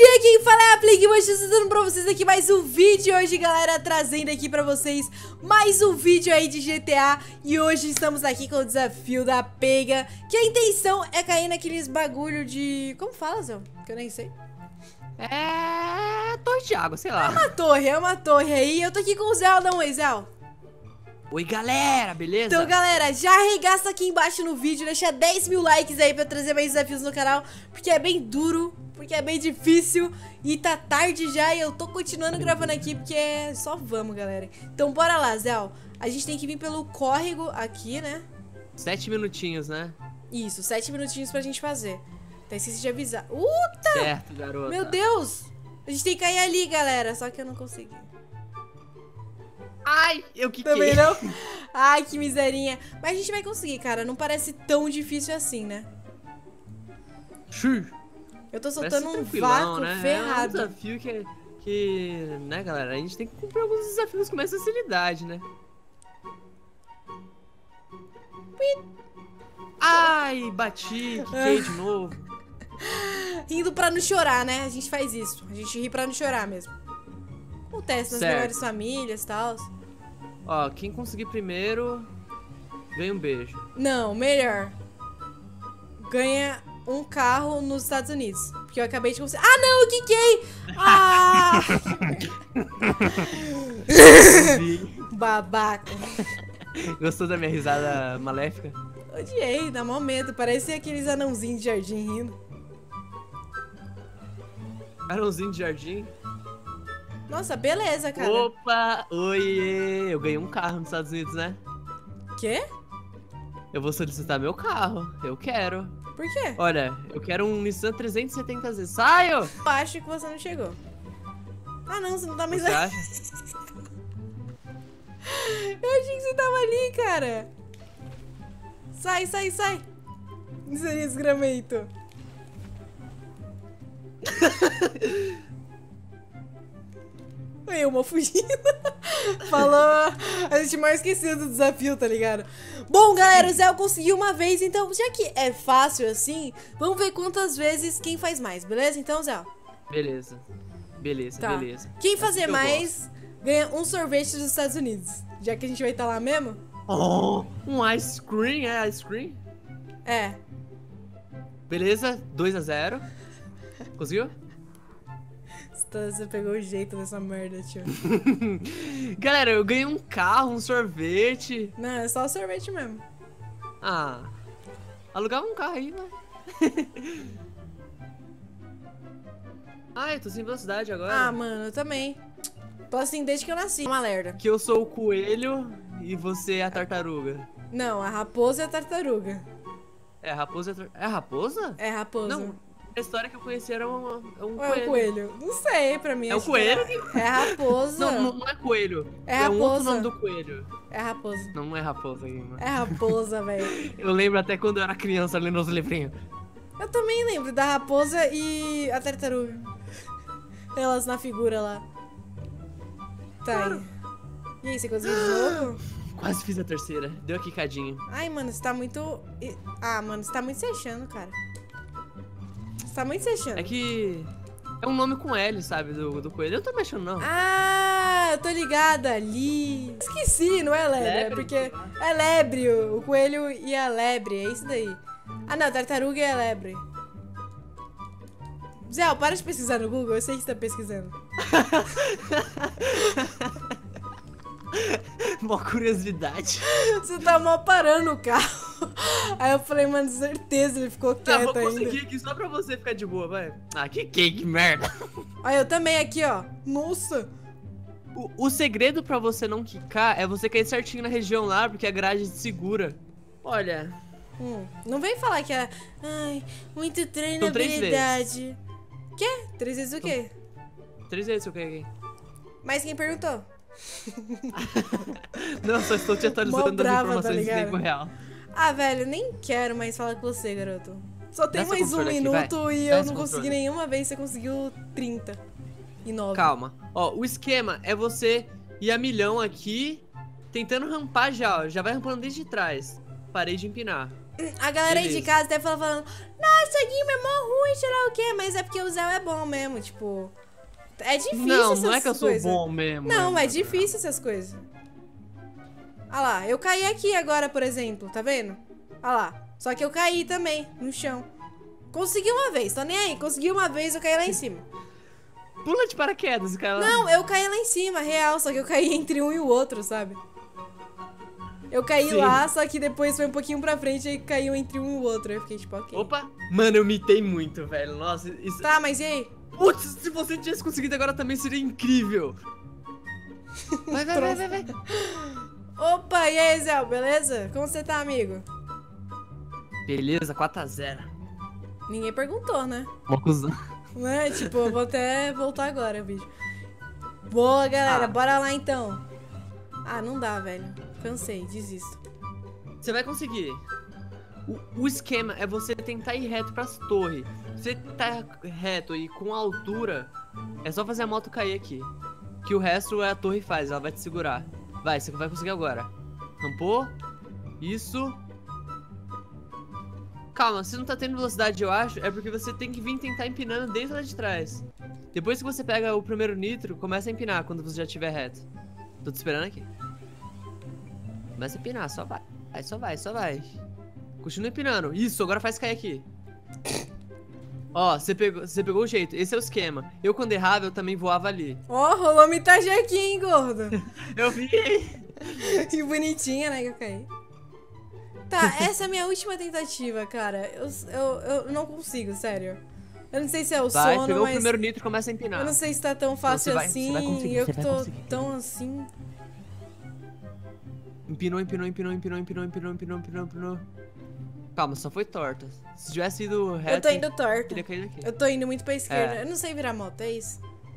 dia, quem fala é a Plig, hoje estou dando pra vocês aqui mais um vídeo hoje, galera, trazendo aqui pra vocês mais um vídeo aí de GTA. E hoje estamos aqui com o desafio da pega, que a intenção é cair naqueles bagulho de... Como fala, Zé? Que eu nem sei. É... torre de água, sei lá. É uma torre aí. Eu tô aqui com o Zé, dá um oi, Zé. Oi, galera, beleza? Então, galera, já arregaça aqui embaixo no vídeo, deixa 10 mil likes aí pra trazer mais desafios no canal, porque é bem duro, porque é bem difícil e tá tarde já e eu tô continuando gravando aqui porque só vamos, galera. Então, bora lá, Zé. A gente tem que vir pelo córrego aqui, né? 7 minutinhos, né? Isso, 7 minutinhos pra gente fazer. Então, esqueci de avisar. Certo, garota. Meu Deus! A gente tem que cair ali, galera, só que eu não consegui. Ai, eu quiquei. Também não? Ai, que miserinha. Mas a gente vai conseguir, cara. Não parece tão difícil assim, né? Eu tô soltando um vácuo, né? É ferrado. um desafio que, né, galera? A gente tem que cumprir alguns desafios com mais facilidade, né? Ai, bati, quiquei de novo. Rindo pra não chorar, né? A gente faz isso. A gente ri pra não chorar mesmo. Acontece nas melhores famílias e tal. Ó, quem conseguir primeiro, ganha um beijo. Não, melhor. Ganha um carro nos Estados Unidos. Porque eu acabei de conseguir. Ah, não, eu quiquei! Ah! Babaca. Gostou da minha risada maléfica? Odiei, dá mó medo. Parece aqueles anãozinhos de jardim rindo. Anãozinho de jardim? Nossa, beleza, cara. Opa, oiê, eu ganhei um carro nos Estados Unidos, né? Quê? Eu vou solicitar meu carro, eu quero. Por quê? Olha, eu quero um Nissan 370Z, saio! Eu acho que você não chegou. Ah, não, você não tá mais Você ali. acha? Eu achei que você tava ali, cara. Sai, sai, sai. Desgramento. Eu uma fugindo. Falou. A gente mais esqueceu do desafio, tá ligado? Bom, galera, o Zé conseguiu uma vez. Então, já que é fácil assim, vamos ver quantas vezes quem faz mais, beleza? Então, Zé. Beleza. Beleza, Tá. beleza. Quem Assim fazer que eu mais ganha um sorvete dos Estados Unidos. Já que a gente vai estar lá mesmo. gosto. Oh, um ice cream, é ice cream? É. Beleza, 2-0. Conseguiu? Você pegou o jeito dessa merda, tio. Galera, eu ganhei um carro, um sorvete. Não, é só o sorvete mesmo. Ah, alugava um carro aí, né? Ai, eu tô sem velocidade agora. Ah, mano, eu também. Tô assim desde que eu nasci. Uma lerda. Que eu sou o coelho e você é a tartaruga. Não, a raposa e a tartaruga. É a raposa. É a raposa? É a raposa. Não, a história que eu conheci era um Ou é o coelho? Não sei, pra mim. É o acho que coelho? É a raposa. Não é coelho. É um outro raposa. nome do coelho. É a raposa. Não é raposa aí, mano. É a raposa, velho. Eu lembro até quando eu era criança lendo os livrinhos. Eu também lembro da raposa e a tartaruga. Elas na figura lá. Tá aí. E aí, você conseguiu de novo? Quase fiz a terceira. Deu a quicadinha. Ai, mano, você tá muito... Ah, mano, você tá muito se achando, cara. Você tá muito se achando. É que é um nome com L, sabe, do coelho. Eu tô mexendo, não. Ah, eu tô ligada ali. Esqueci, não é lebre, é Lebre? porque é lebre, o coelho e a lebre, é isso daí. Ah, não, tartaruga e a lebre. Zé, para de pesquisar no Google, eu sei que você tá pesquisando. Mó curiosidade. Você tá mal parando o carro. Aí eu falei, mano, certeza ele ficou Tá, quieto vou conseguir ainda. aqui só pra você ficar de boa, vai. Ah, que merda. Aí eu também aqui, ó. Nossa. O segredo pra você não quicar é você cair certinho na região lá, porque a grade te segura. Olha... Não vem falar que é... Ai, muito treino, São 3 habilidade. Quê? 3 vezes o quê? 3 vezes eu caí aqui. Mas quem perguntou? Não, só estou te Mó atualizando as brava, tá informações em ligado? tempo real. Ah, velho, nem quero mais falar com você, garoto. Só tem Dá seu mais um controle aqui, minuto vai. e Dá eu esse não consegui controle. nenhuma vez, você conseguiu 39. Calma. Ó, o esquema é você ir a milhão aqui, tentando rampar já, ó. Já vai rampando desde trás. parei de empinar. A galera aí de Beleza. casa até falando, nossa, Guima é mó ruim, sei lá o quê. Mas é porque o Zé é bom mesmo, tipo... É difícil Não, essas não é que eu sou coisas. bom mesmo. Não, né? é difícil essas coisas. Olha lá, eu caí aqui agora, por exemplo, tá vendo? Olha lá, só que eu caí também, no chão. Consegui uma vez, tô nem aí. Consegui uma vez, eu caí lá em cima. Pula de paraquedas, cara. Não, eu caí lá em cima, real, só que eu caí entre um e o outro, sabe? Eu caí Sim. lá, só que depois foi um pouquinho pra frente e caiu entre um e o outro. Aí eu fiquei tipo, ok. Opa! Mano, eu mitei muito, velho. Nossa, isso... Tá, mas e aí? Putz, se você tivesse conseguido agora também seria incrível. Vai, vai, vai, vai, vai. Opa, e aí, Zé, beleza? Como você tá, amigo? Beleza, 4x0. Ninguém perguntou, né? Uma cuzão. Né? Tipo, eu vou até voltar agora o vídeo. Boa, galera, Ah. bora lá então. Ah, não dá, velho. Cansei, desisto. Você vai conseguir. O esquema é você tentar ir reto pras torres. Você tá reto e com altura, é só fazer a moto cair aqui. Que o resto a torre faz, ela vai te segurar. Vai, você vai conseguir agora. Rampou. Isso. Calma, se não tá tendo velocidade, eu acho, é porque você tem que vir tentar empinando desde lá de trás. Depois que você pega o primeiro nitro, começa a empinar quando você já estiver reto. Tô te esperando aqui. Começa a empinar, só vai. Aí só vai, só vai. Continua empinando. Isso, agora faz cair aqui. Ó, você pegou o jeito. Esse é o esquema. Eu, quando errava, eu também voava ali. Ó, rolou mitagem aqui, hein, gordo? Eu vi. Que bonitinha, né, que eu caí. Tá, essa é a minha última tentativa, cara. Eu não consigo, sério. Eu não sei se é o Vai, sono, pegou o mas... primeiro nitro e começa a empinar. Eu não sei se tá tão fácil Você vai assim. conseguir, Eu você que vai tô conseguir. tão assim. Empinou. Calma, só foi torta. Se tivesse ido reto... Eu tô indo torto. teria caído aqui. Eu tô indo muito pra esquerda. É. Eu não sei virar moto, é isso?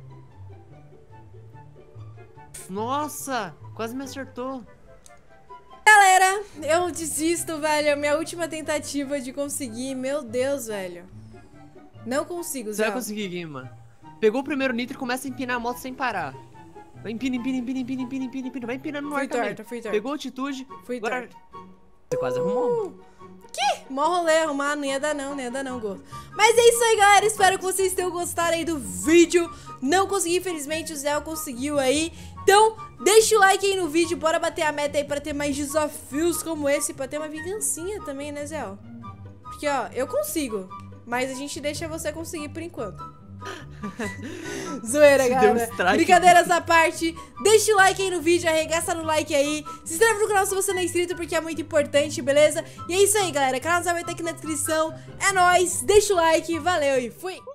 Nossa, quase me acertou. Galera, eu desisto, velho. É a minha última tentativa de conseguir. Meu Deus, velho. Não consigo, Você Zé. vai conseguir, Guima. Pegou o primeiro nitro e começa a empinar a moto sem parar. Vai empina. Vai empinando no ar também. Fui torta. Pegou altitude. Fui Agora... torta. Você quase arrumou. Mó rolê arrumar, não ia dar não, gordo. Mas é isso aí, galera, espero que vocês tenham gostado aí do vídeo. Não consegui, infelizmente, o Zé conseguiu aí. Então, deixa o like aí no vídeo, bora bater a meta aí pra ter mais desafios como esse, pra ter uma vingancinha também, né, Zé? Porque, ó, eu consigo, mas a gente deixa você conseguir por enquanto. Zoeira, Se deu um galera. strike. Brincadeiras à parte, deixa o like aí no vídeo, arregaça no like aí. Se inscreve no canal se você não é inscrito, porque é muito importante, beleza? E é isso aí, galera. O canal vai estar aqui na descrição. É nóis, deixa o like, valeu e fui!